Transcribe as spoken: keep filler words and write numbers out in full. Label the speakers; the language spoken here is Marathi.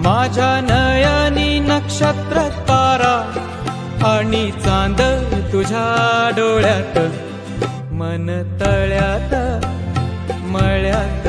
Speaker 1: माझ्या नयनी नक्षत्र तारा आणि चांद तुझ्या डोळ्यात, मन तळ्यात मळ्यात